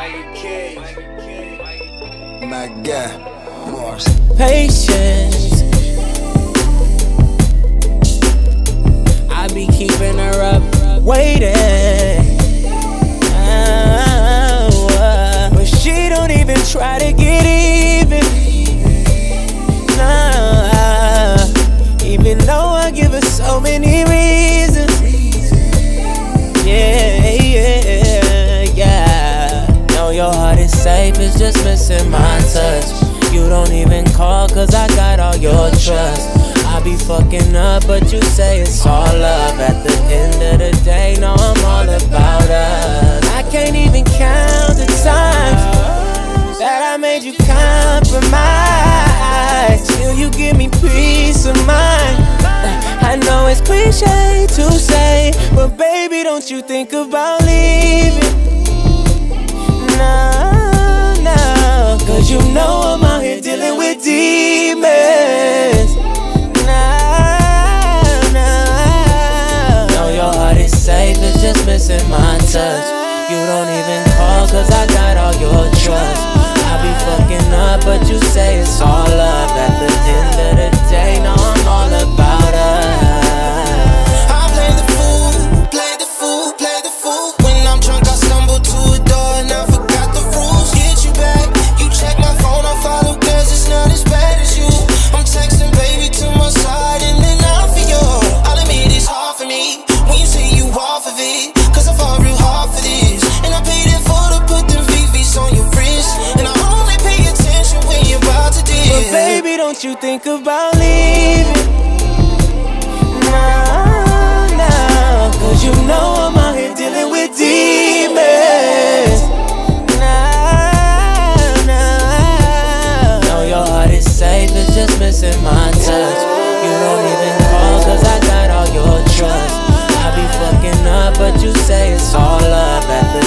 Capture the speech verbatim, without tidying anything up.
My guy, Mars. Patience. I be keeping her up, waiting. Oh, uh, but she don't even try to get even. Nah, even though I give her so many reasons. Yeah, yeah, yeah. Know your heart is safe, it's just missing my touch. You don't even call cause I got all your trust. I be fucking up but you say it's all love. At the end of the day, no, I'm all about us. I can't even count the times that I made you compromise. Still you give me peace of mind. I know it's cliche to say, but baby, don't you think about leaving? No, no, cause you know I'm out here dealing with demons. No, no, know your heart is safe, it's just missing my touch. You don't even call cause I got all your trust. I be fucking up but you say it's all love. At the end of the day, no, I'm all about us. I play the fool, play the fool, play the fool. When I'm drunk I stumble to a door and I forgot the rules. Get you back, you check my phone, I follow cause it's not as bad as you. I'm texting baby to my side and then out for you. I'll admit it's hard for me when you say you off of it, cause I fought real hard for this. And I paid it for to put them V Vs on your wrist. And I only pay attention when you're about to dip. But baby, don't you think about leaving? No, no, cause you know I'm out here dealing with demons. No, no, know your heart is safe, it's just missing my touch. You don't even call cause I got all your trust. I be fucking up but you say it's all love. At the